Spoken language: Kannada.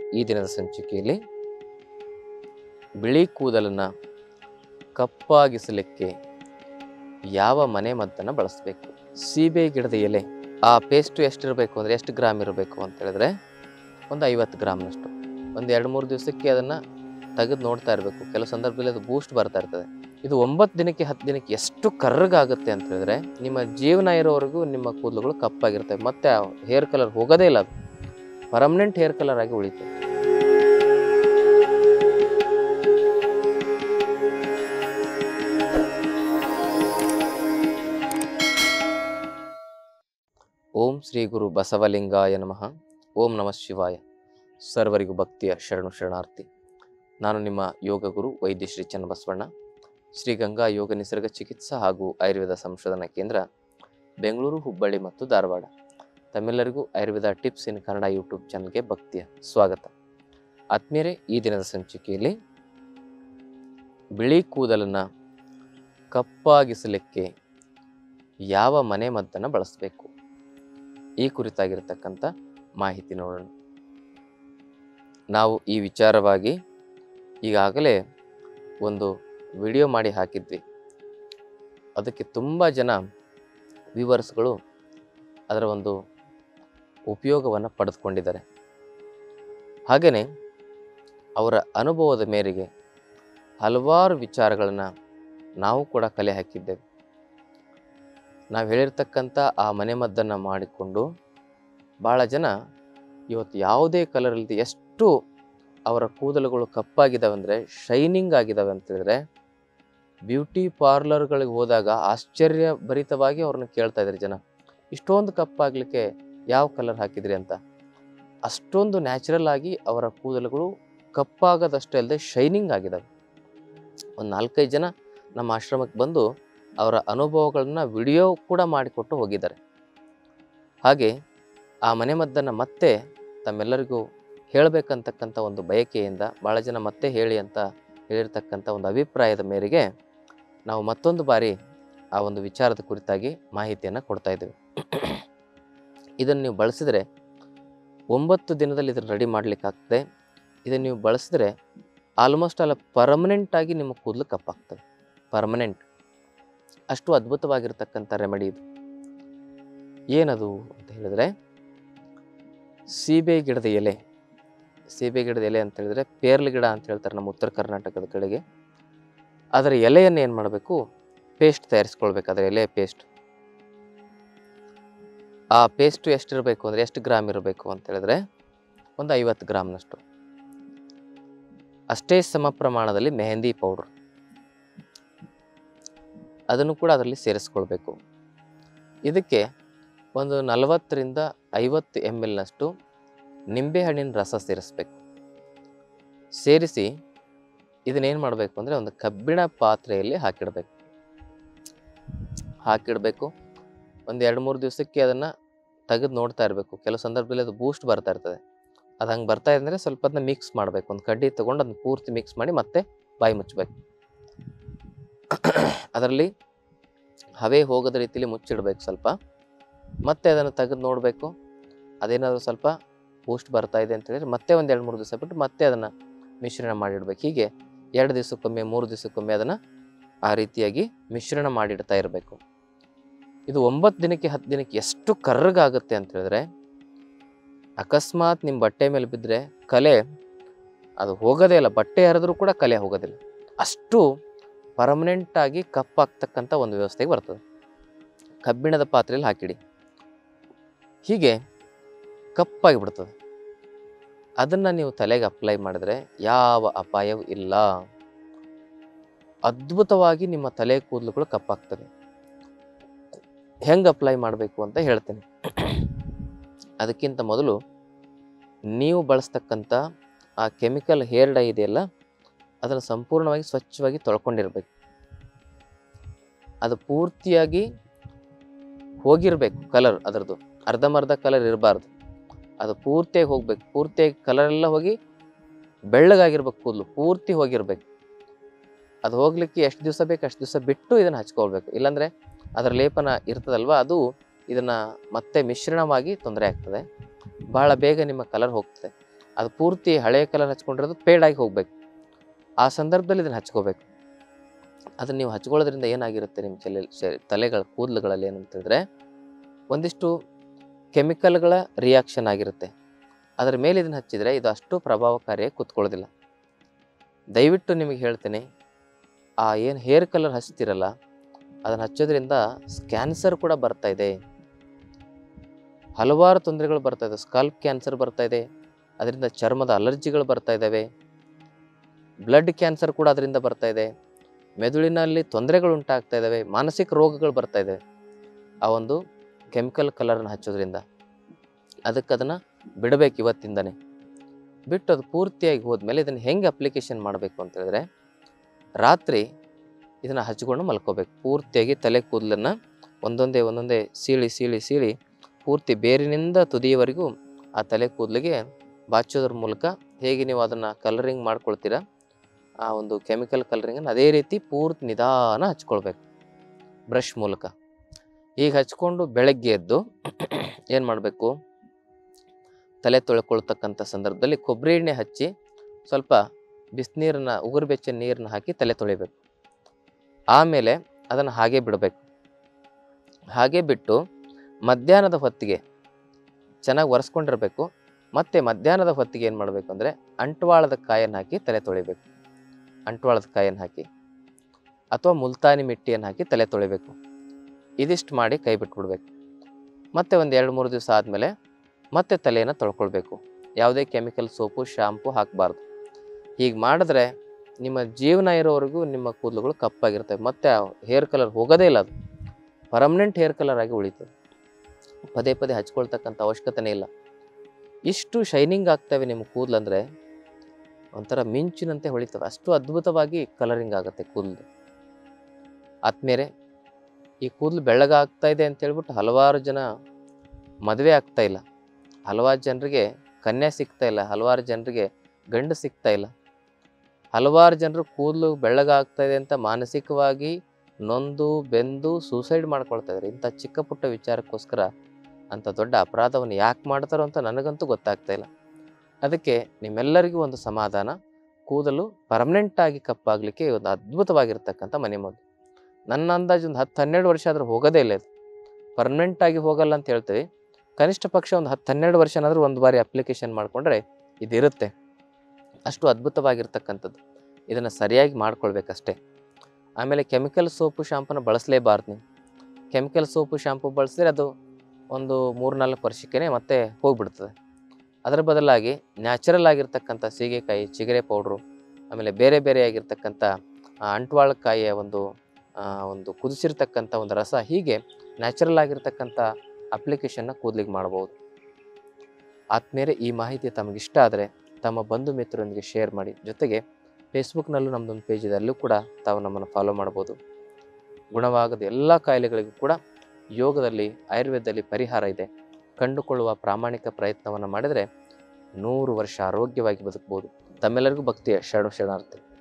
ಈ ದಿನದ ಸಂಚಿಕೆಯಲ್ಲಿ ಬಿಳಿ ಕೂದಲನ್ನು ಕಪ್ಪಾಗಿಸಲಿಕ್ಕೆ ಯಾವ ಮನೆ ಮದ್ದನ್ನು ಬಳಸಬೇಕು. ಸೀಬೆ ಗಿಡದ ಎಲೆ, ಆ ಪೇಸ್ಟು ಎಷ್ಟಿರಬೇಕು ಅಂದರೆ ಎಷ್ಟು ಗ್ರಾಮ್ ಇರಬೇಕು ಅಂತ ಹೇಳಿದ್ರೆ ಒಂದು 50 ಗ್ರಾಮ್ನಷ್ಟು. ಒಂದು 2-3 ದಿವಸಕ್ಕೆ ಅದನ್ನು ತೆಗೆದು ನೋಡ್ತಾ ಇರಬೇಕು. ಕೆಲವು ಸಂದರ್ಭದಲ್ಲಿ ಅದು ಬೂಸ್ಟ್ ಬರ್ತಾ ಇರ್ತದೆ. ಇದು 9 ದಿನಕ್ಕೆ 10 ದಿನಕ್ಕೆ ಎಷ್ಟು ಕರ್ರಗಾಗುತ್ತೆ ಅಂತ ಹೇಳಿದ್ರೆ ನಿಮ್ಮ ಜೀವನ ಇರೋವರೆಗೂ ನಿಮ್ಮ ಕೂದಲುಗಳು ಕಪ್ಪಾಗಿರ್ತವೆ. ಮತ್ತೆ ಹೇರ್ ಕಲರ್ ಹೋಗೋದೇ ಇಲ್ಲ, ಅದು ಪರ್ಮನೆಂಟ್ ಹೇರ್ ಕಲರ್ ಆಗಿ ಉಳಿತದೆ. ಓಂ ಶ್ರೀ ಗುರು ಬಸವಲಿಂಗಾಯ ನಮಃ. ಓಂ ನಮಃ ಶಿವಾಯ. ಸರ್ವರಿಗೂ ಭಕ್ತಿಯ ಶರಣಾರ್ಥಿ. ನಾನು ನಿಮ್ಮ ಯೋಗ ಗುರು ವೈದ್ಯ ಶ್ರೀ ಚನ್ನಬಸವಣ್ಣ, ಶ್ರೀ ಗಂಗಾ ಯೋಗ ನಿಸರ್ಗ ಚಿಕಿತ್ಸಾ ಹಾಗೂ ಆಯುರ್ವೇದ ಸಂಶೋಧನಾ ಕೇಂದ್ರ, ಬೆಂಗಳೂರು, ಹುಬ್ಬಳ್ಳಿ ಮತ್ತು ಧಾರವಾಡ. ತಮ್ಮೆಲ್ಲರಿಗೂ ayurveda tips in Kannada YouTube ಚಾನಲ್ಗೆ ಭಕ್ತಿಯ ಸ್ವಾಗತ. ಆತ್ಮೀಯರೇ, ಈ ದಿನದ ಸಂಚಿಕೆಯಲ್ಲಿ ಬಿಳಿ ಕೂದಲನ್ನು ಕಪ್ಪಾಗಿಸಲಿಕ್ಕೆ ಯಾವ ಮನೆ ಮದ್ದನ್ನು ಬಳಸಬೇಕು, ಈ ಕುರಿತಾಗಿರ್ತಕ್ಕಂಥ ಮಾಹಿತಿ ನೋಡೋಣ. ನಾವು ಈ ವಿಚಾರವಾಗಿ ಈಗಾಗಲೇ ಒಂದು ವಿಡಿಯೋ ಮಾಡಿ ಹಾಕಿದ್ವಿ. ಅದಕ್ಕೆ ತುಂಬ ಜನ ವ್ಯೂವರ್ಸ್ಗಳು ಅದರ ಒಂದು ಉಪಯೋಗವನ್ನು ಪಡೆದುಕೊಂಡಿದ್ದಾರೆ. ಹಾಗೆಯೇ ಅವರ ಅನುಭವದ ಮೇರೆಗೆ ಹಲವಾರು ವಿಚಾರಗಳನ್ನು ನಾವು ಕೂಡ ಕಲೆ ಹಾಕಿದ್ದೇವೆ. ನಾವು ಹೇಳಿರ್ತಕ್ಕಂಥ ಆ ಮನೆಮದ್ದನ್ನು ಮಾಡಿಕೊಂಡು ಭಾಳ ಜನ ಇವತ್ತು ಯಾವುದೇ ಕಲರ್ ಇಲ್ಲದೆ ಎಷ್ಟು ಅವರ ಕೂದಲುಗಳು ಕಪ್ಪಾಗಿದ್ದಾವೆ ಅಂದರೆ, ಶೈನಿಂಗ್ ಆಗಿದ್ದಾವೆ ಅಂತೇಳಿದ್ರೆ, ಬ್ಯೂಟಿ ಪಾರ್ಲರ್ಗಳಿಗೆ ಹೋದಾಗ ಆಶ್ಚರ್ಯಭರಿತವಾಗಿ ಅವ್ರನ್ನ ಕೇಳ್ತಾ ಇದ್ದಾರೆ ಜನ, ಇಷ್ಟೊಂದು ಕಪ್ಪಾಗಲಿಕ್ಕೆ ಯಾವ ಕಲರ್ ಹಾಕಿದ್ರಿ ಅಂತ. ಅಷ್ಟೊಂದು ನ್ಯಾಚುರಲ್ ಆಗಿ ಅವರ ಕೂದಲುಗಳು ಕಪ್ಪಾಗೋದಷ್ಟೇ ಅಲ್ಲದೆ ಶೈನಿಂಗ್ ಆಗಿದ್ದಾವೆ. ಒಂದು 4-5 ಜನ ನಮ್ಮ ಆಶ್ರಮಕ್ಕೆ ಬಂದು ಅವರ ಅನುಭವಗಳನ್ನ ವಿಡಿಯೋ ಕೂಡ ಮಾಡಿಕೊಟ್ಟು ಹೋಗಿದ್ದಾರೆ. ಹಾಗೆ ಆ ಮನೆಮದ್ದನ್ನು ಮತ್ತೆ ತಮ್ಮೆಲ್ಲರಿಗೂ ಹೇಳಬೇಕಂತಕ್ಕಂಥ ಒಂದು ಬಯಕೆಯಿಂದ ಭಾಳ ಜನ ಮತ್ತೆ ಹೇಳಿ ಅಂತ ಹೇಳಿರ್ತಕ್ಕಂಥ ಒಂದು ಅಭಿಪ್ರಾಯದ ಮೇರೆಗೆ ನಾವು ಮತ್ತೊಂದು ಬಾರಿ ಆ ಒಂದು ವಿಚಾರದ ಕುರಿತಾಗಿ ಮಾಹಿತಿಯನ್ನು ಕೊಡ್ತಾ ಇದ್ದೇವೆ. ಇದನ್ನು ನೀವು ಬಳಸಿದರೆ 9 ದಿನದಲ್ಲಿ ಇದನ್ನು ರೆಡಿ ಮಾಡಲಿಕ್ಕಾಗ್ತದೆ. ಇದನ್ನು ನೀವು ಬಳಸಿದ್ರೆ ಆಲ್ಮೋಸ್ಟ್ ಅಲ್ಲ ಪರ್ಮನೆಂಟಾಗಿ ನಿಮ್ಮ ಕೂದಲು ಕಪ್ಪಾಗ್ತವೆ. ಪರ್ಮನೆಂಟ್, ಅಷ್ಟು ಅದ್ಭುತವಾಗಿರ್ತಕ್ಕಂಥ ರೆಮಿಡಿ ಇದು. ಏನದು ಅಂತ ಹೇಳಿದ್ರೆ, ಸೀಬೆ ಗಿಡದ ಎಲೆ. ಸೀಬೆ ಗಿಡದ ಎಲೆ ಅಂತ ಹೇಳಿದ್ರೆ ಪೇರ್ಲ ಗಿಡ ಅಂತ ಹೇಳ್ತಾರೆ ನಮ್ಮ ಉತ್ತರ ಕರ್ನಾಟಕದ ಕಡೆಗೆ. ಅದರ ಎಲೆಯನ್ನು ಏನು ಮಾಡಬೇಕು, ಪೇಸ್ಟ್ ತಯಾರಿಸ್ಕೊಳ್ಬೇಕು. ಅದರ ಎಲೆ ಪೇಸ್ಟ್, ಆ ಪೇಸ್ಟು ಎಷ್ಟಿರಬೇಕು ಅಂದರೆ ಎಷ್ಟು ಗ್ರಾಮ್ ಇರಬೇಕು ಅಂತ ಹೇಳಿದ್ರೆ ಒಂದು 50 ಗ್ರಾಮ್ನಷ್ಟು. ಅಷ್ಟೇ ಸಮ ಪ್ರಮಾಣದಲ್ಲಿ ಮೆಹಂದಿ ಪೌಡ್ರ್, ಅದನ್ನು ಕೂಡ ಅದರಲ್ಲಿ ಸೇರಿಸ್ಕೊಳ್ಬೇಕು. ಇದಕ್ಕೆ ಒಂದು 40-50 ml ನಿಂಬೆಹಣ್ಣಿನ ರಸ ಸೇರಿಸ್ಬೇಕು. ಸೇರಿಸಿ ಇದನ್ನೇನು ಮಾಡಬೇಕು ಅಂದರೆ ಒಂದು ಕಬ್ಬಿಣ ಪಾತ್ರೆಯಲ್ಲಿ ಹಾಕಿಡಬೇಕು. ಒಂದು 2-3 ದಿವಸಕ್ಕೆ ಅದನ್ನು ತೆಗೆದು ನೋಡ್ತಾ ಇರಬೇಕು. ಕೆಲವು ಸಂದರ್ಭದಲ್ಲಿ ಅದು ಬೂಸ್ಟ್ ಬರ್ತಾ ಇರ್ತದೆ. ಅದು ಹಂಗೆ ಬರ್ತಾ ಇದ್ದರೆ ಸ್ವಲ್ಪ ಅದನ್ನ ಮಿಕ್ಸ್ ಮಾಡಬೇಕು. ಒಂದು ಕಡ್ಡಿ ತೊಗೊಂಡು ಅದನ್ನ ಪೂರ್ತಿ ಮಿಕ್ಸ್ ಮಾಡಿ ಮತ್ತೆ ಬಾಯಿ ಮುಚ್ಚಬೇಕು. ಅದರಲ್ಲಿ ಹವೆ ಹೋಗೋದ ರೀತಿಯಲ್ಲಿ ಮುಚ್ಚಿಡಬೇಕು ಸ್ವಲ್ಪ. ಮತ್ತೆ ಅದನ್ನು ತೆಗೆದು ನೋಡಬೇಕು. ಅದೇನಾದರೂ ಸ್ವಲ್ಪ ಬೂಸ್ಟ್ ಬರ್ತಾ ಇದೆ ಅಂತ ಹೇಳಿದ್ರೆ ಮತ್ತೆ ಒಂದು 2-3 ದಿವಸ ಬಿಟ್ಟು ಮತ್ತೆ ಅದನ್ನು ಮಿಶ್ರಣ ಮಾಡಿಡಬೇಕು. ಹೀಗೆ 2 ದಿವಸಕ್ಕೊಮ್ಮೆ 3 ದಿವಸಕ್ಕೊಮ್ಮೆ ಅದನ್ನು ಆ ರೀತಿಯಾಗಿ ಮಿಶ್ರಣ ಮಾಡಿಡ್ತಾ ಇರಬೇಕು. ಇದು 9 ದಿನಕ್ಕೆ 10 ದಿನಕ್ಕೆ ಎಷ್ಟು ಕರ್ರಗಾಗುತ್ತೆ ಅಂತ ಹೇಳಿದ್ರೆ, ಅಕಸ್ಮಾತ್ ನಿಮ್ಮ ಬಟ್ಟೆ ಮೇಲೆ ಬಿದ್ದರೆ ಕಲೆ ಅದು ಹೋಗೋದೇ ಇಲ್ಲ. ಬಟ್ಟೆ ಹರಿದ್ರೂ ಕೂಡ ಕಲೆ ಹೋಗೋದಿಲ್ಲ. ಅಷ್ಟು ಪರ್ಮನೆಂಟಾಗಿ ಕಪ್ಪಾಗ್ತಕ್ಕಂಥ ಒಂದು ವ್ಯವಸ್ಥೆಗೆ ಬರ್ತದೆ. ಕಬ್ಬಿಣದ ಪಾತ್ರೆಯಲ್ಲಿ ಹಾಕಿಡಿ, ಹೀಗೆ ಕಪ್ಪಾಗಿ ಬಿಡ್ತದೆ. ಅದನ್ನು ನೀವು ತಲೆಗೆ ಅಪ್ಲೈ ಮಾಡಿದ್ರೆ ಯಾವ ಅಪಾಯವೂ ಇಲ್ಲ. ಅದ್ಭುತವಾಗಿ ನಿಮ್ಮ ತಲೆ ಕೂದಲುಗಳು ಕಪ್ಪಾಗ್ತವೆ. ಹೆಂಗೆ ಅಪ್ಲೈ ಮಾಡಬೇಕು ಅಂತ ಹೇಳ್ತೇನೆ. ಅದಕ್ಕಿಂತ ಮೊದಲು ನೀವು ಬಳಸ್ತಕ್ಕಂಥ ಆ ಕೆಮಿಕಲ್ ಹೇರ್ ಡೈ ಇದೆಯಲ್ಲ, ಅದನ್ನು ಸಂಪೂರ್ಣವಾಗಿ ಸ್ವಚ್ಛವಾಗಿ ತೊಳ್ಕೊಂಡಿರ್ಬೇಕು. ಅದು ಪೂರ್ತಿಯಾಗಿ ಹೋಗಿರಬೇಕು ಕಲರ್, ಅದರದ್ದು ಅರ್ಧಂಬರ್ಧ ಕಲರ್ ಇರಬಾರ್ದು. ಅದು ಪೂರ್ತಿಯಾಗಿ ಹೋಗ್ಬೇಕು. ಪೂರ್ತಿಯಾಗಿ ಕಲರ್ ಎಲ್ಲ ಹೋಗಿ ಬೆಳ್ಳಗಾಗಿರ್ಬೇಕು. ಕೂದಲು ಪೂರ್ತಿ ಹೋಗಿರ್ಬೇಕು. ಅದು ಹೋಗ್ಲಿಕ್ಕೆ ಎಷ್ಟು ದಿವಸ ಬೇಕು ಅಷ್ಟು ದಿವಸ ಬಿಟ್ಟು ಇದನ್ನು ಹಚ್ಕೊಳ್ಬೇಕು. ಇಲ್ಲಾಂದರೆ ಅದರ ಲೇಪನ ಇರ್ತದಲ್ವ, ಅದು ಇದನ್ನು ಮತ್ತೆ ಮಿಶ್ರಣವಾಗಿ ತೊಂದರೆ ಆಗ್ತದೆ. ಭಾಳ ಬೇಗ ನಿಮ್ಮ ಕಲರ್ ಹೋಗ್ತದೆ. ಅದು ಪೂರ್ತಿ ಹಳೆಯ ಕಲರ್ ಹಚ್ಕೊಂಡಿರೋದು ಪೇಡಾಗಿ ಹೋಗ್ಬೇಕು. ಆ ಸಂದರ್ಭದಲ್ಲಿ ಇದನ್ನು ಹಚ್ಕೋಬೇಕು. ಅದನ್ನು ನೀವು ಹಚ್ಕೊಳ್ಳೋದ್ರಿಂದ ಏನಾಗಿರುತ್ತೆ ನಿಮ್ಮ ತಲೆಗಳ ಕೂದಲುಗಳಲ್ಲಿ ಏನಂತ ಹೇಳಿದ್ರೆ ಒಂದಿಷ್ಟು ಕೆಮಿಕಲ್ಗಳ ರಿಯಾಕ್ಷನ್ ಆಗಿರುತ್ತೆ. ಅದರ ಮೇಲೆ ಇದನ್ನು ಹಚ್ಚಿದರೆ ಇದು ಅಷ್ಟು ಪ್ರಭಾವಕಾರಿಯಾಗಿ ಕೂತ್ಕೊಳ್ಳೋದಿಲ್ಲ. ದಯವಿಟ್ಟು ನಿಮಗೆ ಹೇಳ್ತೇನೆ, ಆ ಏನು ಹೇರ್ ಕಲರ್ ಹಚ್ತಿರಲ್ಲ ಅದನ್ನು ಹಚ್ಚೋದ್ರಿಂದ ಕ್ಯಾನ್ಸರ್ ಕೂಡ ಬರ್ತಾ ಇದೆ. ಹಲವಾರು ತೊಂದರೆಗಳು ಬರ್ತಾ ಇದೆ. ಸ್ಕಾಲ್ಪ್ ಕ್ಯಾನ್ಸರ್ ಬರ್ತಾ ಇದೆ, ಅದರಿಂದ ಚರ್ಮದ ಅಲರ್ಜಿಗಳು ಬರ್ತಾ ಇದ್ದಾವೆ, ಬ್ಲಡ್ ಕ್ಯಾನ್ಸರ್ ಕೂಡ ಅದರಿಂದ ಬರ್ತಾ ಇದೆ, ಮೆದುಳಿನಲ್ಲಿ ತೊಂದರೆಗಳು ಉಂಟಾಗ್ತಾ ಇದ್ದಾವೆ, ಮಾನಸಿಕ ರೋಗಗಳು ಬರ್ತಾ ಇದೆ ಆ ಒಂದು ಕೆಮಿಕಲ್ ಕಲರನ್ನು ಹಚ್ಚೋದ್ರಿಂದ. ಅದಕ್ಕೆ ಅದನ್ನು ಬಿಡಬೇಕು ಇವತ್ತಿಂದನೇ. ಬಿಟ್ಟು ಅದು ಪೂರ್ತಿಯಾಗಿ ಹೋದ್ಮೇಲೆ ಇದನ್ನು ಹೆಂಗೆ ಅಪ್ಲಿಕೇಶನ್ ಮಾಡಬೇಕು ಅಂತ ಹೇಳಿದ್ರೆ, ರಾತ್ರಿ ಇದನ್ನು ಹಚ್ಕೊಂಡು ಮಲ್ಕೋಬೇಕು. ಪೂರ್ತಿಯಾಗಿ ತಲೆ ಕೂದಲನ್ನು ಒಂದೊಂದೇ ಸೀಳಿ ಸೀಳಿ ಸೀಳಿ ಪೂರ್ತಿ ಬೇರಿನಿಂದ ತುದಿಯವರೆಗೂ ಆ ತಲೆ ಕೂದಲಿಗೆ ಬಾಚೋದ್ರ ಮೂಲಕ ಹೇಗೆ ನೀವು ಅದನ್ನು ಕಲರಿಂಗ್ ಮಾಡ್ಕೊಳ್ತೀರಾ ಆ ಒಂದು ಕೆಮಿಕಲ್ ಕಲರಿಂಗನ್ನು ಅದೇ ರೀತಿ ಪೂರ್ತಿ ನಿಧಾನ ಹಚ್ಕೊಳ್ಬೇಕು ಬ್ರಷ್ ಮೂಲಕ. ಈಗ ಹಚ್ಕೊಂಡು ಬೆಳಗ್ಗೆ ಎದ್ದು ಏನು ಮಾಡಬೇಕು, ತಲೆ ತೊಳ್ಕೊಳ್ತಕ್ಕಂಥ ಸಂದರ್ಭದಲ್ಲಿ ಕೊಬ್ಬರಿ ಎಣ್ಣೆ ಹಚ್ಚಿ ಸ್ವಲ್ಪ ಬಿಸಿನೀರನ್ನ ಉಗುರು ಬೆಚ್ಚ ನೀರನ್ನ ಹಾಕಿ ತಲೆ ತೊಳಿಬೇಕು. ಆಮೇಲೆ ಅದನ್ನು ಹಾಗೆ ಬಿಡಬೇಕು. ಹಾಗೆ ಬಿಟ್ಟು ಮಧ್ಯಾಹ್ನದ ಹೊತ್ತಿಗೆ ಚೆನ್ನಾಗಿ ಒರೆಸ್ಕೊಂಡಿರಬೇಕು. ಮತ್ತು ಮಧ್ಯಾಹ್ನದ ಹೊತ್ತಿಗೆ ಏನು ಮಾಡಬೇಕು ಅಂದರೆ ಅಂಟ್ವಾಳದ ಕಾಯನ್ನು ಹಾಕಿ ತಲೆ ತೊಳಿಬೇಕು. ಅಂಟ್ವಾಳದ ಕಾಯನ್ನು ಹಾಕಿ ಅಥವಾ ಮುಲ್ತಾನಿ ಮಿಟ್ಟಿಯನ್ನು ಹಾಕಿ ತಲೆ ತೊಳಿಬೇಕು. ಇದಿಷ್ಟು ಮಾಡಿ ಕೈ ಬಿಟ್ಬಿಡ್ಬೇಕು. ಮತ್ತು ಒಂದು 2-3 ದಿವಸ ಆದಮೇಲೆ ಮತ್ತೆ ತಲೆಯನ್ನು ತೊಳ್ಕೊಳ್ಬೇಕು. ಯಾವುದೇ ಕೆಮಿಕಲ್ ಸೋಪು ಶಾಂಪು ಹಾಕಬಾರ್ದು. ಹೀಗೆ ಮಾಡಿದ್ರೆ ನಿಮ್ಮ ಜೀವನ ಇರೋವರೆಗೂ ನಿಮ್ಮ ಕೂದಲುಗಳು ಕಪ್ಪಾಗಿರ್ತವೆ. ಮತ್ತು ಹೇರ್ ಕಲರ್ ಹೋಗೋದೇ ಇಲ್ಲ, ಅದು ಪರ್ಮನೆಂಟ್ ಹೇರ್ ಕಲರ್ ಆಗಿ ಉಳಿತದೆ. ಪದೇ ಪದೇ ಹಚ್ಕೊಳ್ತಕ್ಕಂಥ ಅವಶ್ಯಕತೆನೇ ಇಲ್ಲ. ಇಷ್ಟು ಶೈನಿಂಗ್ ಆಗ್ತವೆ ನಿಮ್ಮ ಕೂದಲು, ಅಂದರೆ ಒಂಥರ ಮಿಂಚಿನಂತೆ ಹೊಳಿತವೆ. ಅಷ್ಟು ಅದ್ಭುತವಾಗಿ ಕಲರಿಂಗ್ ಆಗುತ್ತೆ ಕೂದಲು. ಆದ್ಮೇಲೆ ಈ ಕೂದಲು ಬೆಳ್ಳಗಾಗ್ತಾ ಇದೆ ಅಂತೇಳ್ಬಿಟ್ಟು ಹಲವಾರು ಜನ ಮದುವೆ ಆಗ್ತಾ ಇಲ್ಲ, ಹಲವಾರು ಜನರಿಗೆ ಕನ್ಯೆ ಸಿಗ್ತಾ ಇಲ್ಲ, ಹಲವಾರು ಜನರಿಗೆ ಗಂಡು ಸಿಗ್ತಾ ಇಲ್ಲ, ಹಲವಾರು ಜನರು ಕೂದಲು ಬೆಳ್ಳಗಾಗ್ತಾ ಇದೆ ಅಂತ ಮಾನಸಿಕವಾಗಿ ನೊಂದು ಬೆಂದು ಸೂಸೈಡ್ ಮಾಡ್ಕೊಳ್ತಾ ಇದ್ದಾರೆ. ಇಂಥ ಚಿಕ್ಕ ಪುಟ್ಟ ವಿಚಾರಕ್ಕೋಸ್ಕರ ಅಂಥ ದೊಡ್ಡ ಅಪರಾಧವನ್ನು ಯಾಕೆ ಮಾಡ್ತಾರೋ ಅಂತ ನನಗಂತೂ ಗೊತ್ತಾಗ್ತಾ ಇಲ್ಲ. ಅದಕ್ಕೆ ನಿಮ್ಮೆಲ್ಲರಿಗೂ ಒಂದು ಸಮಾಧಾನ, ಕೂದಲು ಪರ್ಮನೆಂಟಾಗಿ ಕಪ್ಪಾಗಲಿಕ್ಕೆ ಒಂದು ಅದ್ಭುತವಾಗಿರ್ತಕ್ಕಂಥ ಮನೆಮದ್ದು. ನನ್ನ ಅಂದಾಜು ಒಂದು 10-12 ವರ್ಷ ಆದರೂ ಹೋಗೋದೇ ಇಲ್ಲ. ಇದು ಪರ್ಮನೆಂಟಾಗಿ ಹೋಗಲ್ಲ ಅಂತ ಹೇಳ್ತೀವಿ, ಕನಿಷ್ಠ ಪಕ್ಷ ಒಂದು 10-12 ವರ್ಷನಾದರೂ ಒಂದು ಬಾರಿ ಅಪ್ಲಿಕೇಶನ್ ಮಾಡಿಕೊಂಡ್ರೆ ಇದಿರುತ್ತೆ. ಅಷ್ಟು ಅದ್ಭುತವಾಗಿರ್ತಕ್ಕಂಥದ್ದು. ಇದನ್ನು ಸರಿಯಾಗಿ ಮಾಡ್ಕೊಳ್ಬೇಕಷ್ಟೇ. ಆಮೇಲೆ ಕೆಮಿಕಲ್ ಸೋಪು ಶಾಂಪೂನ ಬಳಸಲೇಬಾರ್ದು. ನೀವು ಕೆಮಿಕಲ್ ಸೋಪು ಶಾಂಪು ಬಳಸಿದ್ರೆ ಅದು ಒಂದು 3-4 ವರ್ಷಕ್ಕೇ ಮತ್ತೆ ಹೋಗಿಬಿಡ್ತದೆ. ಅದರ ಬದಲಾಗಿ ನ್ಯಾಚುರಲ್ ಆಗಿರ್ತಕ್ಕಂಥ ಸೀಗೆಕಾಯಿ, ಚಿಗರೆ ಪೌಡ್ರು, ಆಮೇಲೆ ಬೇರೆ ಬೇರೆ ಆಗಿರ್ತಕ್ಕಂಥ ಅಂಟ್ವಾಳಕಾಯಿಯ ಒಂದು ಕುದಿಸಿರ್ತಕ್ಕಂಥ ಒಂದು ರಸ, ಹೀಗೆ ನ್ಯಾಚುರಲ್ ಆಗಿರ್ತಕ್ಕಂಥ ಅಪ್ಲಿಕೇಶನ್ನ ಕೂದಲಿಗೆ ಮಾಡ್ಬೋದು. ಆದ್ಮೇಲೆ ಈ ಮಾಹಿತಿ ತಮಗಿಷ್ಟ ಆದರೆ ತಮ್ಮ ಬಂಧು ಮಿತ್ರರೊಂದಿಗೆ ಶೇರ್ ಮಾಡಿ. ಜೊತೆಗೆ ಫೇಸ್ಬುಕ್ನಲ್ಲೂ ನಮ್ಮದೊಂದು ಪೇಜ್ ಇದೆ, ಅಲ್ಲೂ ಕೂಡ ತಾವು ನಮ್ಮನ್ನು ಫಾಲೋ ಮಾಡ್ಬೋದು. ಗುಣವಾಗದ ಎಲ್ಲ ಕಾಯಿಲೆಗಳಿಗೂ ಕೂಡ ಯೋಗದಲ್ಲಿ, ಆಯುರ್ವೇದದಲ್ಲಿ ಪರಿಹಾರ ಇದೆ. ಕಂಡುಕೊಳ್ಳುವ ಪ್ರಾಮಾಣಿಕ ಪ್ರಯತ್ನವನ್ನು ಮಾಡಿದರೆ 100 ವರ್ಷ ಆರೋಗ್ಯವಾಗಿ ಬದುಕಬಹುದು. ತಮ್ಮೆಲ್ಲರಿಗೂ ಭಕ್ತಿಯ ಶರಣಾರ್ಥಿ.